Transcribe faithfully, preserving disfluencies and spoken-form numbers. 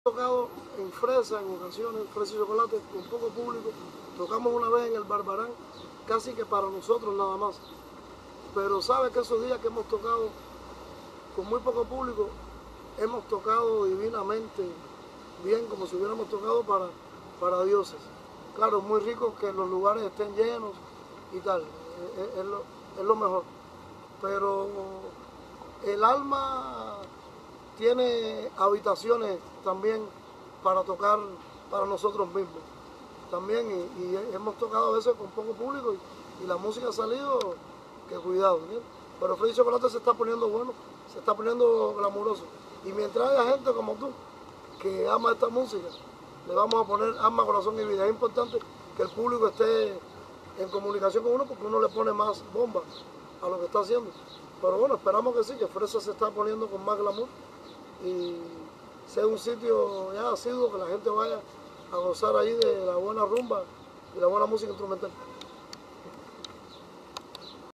tocado en Fresa en ocasiones, Fresa y Chocolate, con poco público. Tocamos una vez en el Barbarán, casi que para nosotros nada más. Pero sabe que esos días que hemos tocado con muy poco público, hemos tocado divinamente bien, como si hubiéramos tocado para, para dioses. Claro, es muy rico que los lugares estén llenos y tal, es, es, lo, es lo mejor. Pero el alma tiene habitaciones también para tocar para nosotros mismos también, y, y hemos tocado a veces con poco público y, y la música ha salido, que cuidado, ¿sí? Pero Fresa y Chocolate se está poniendo bueno, se está poniendo glamuroso, y mientras haya gente como tú que ama esta música, le vamos a poner alma, corazón y vida. Es importante que el público esté en comunicación con uno, porque uno le pone más bomba a lo que está haciendo. Pero bueno, esperamos que sí, que Fresa se está poniendo con más glamour y sea un sitio ya asiduo, que la gente vaya a gozar ahí de la buena rumba y la buena música instrumental.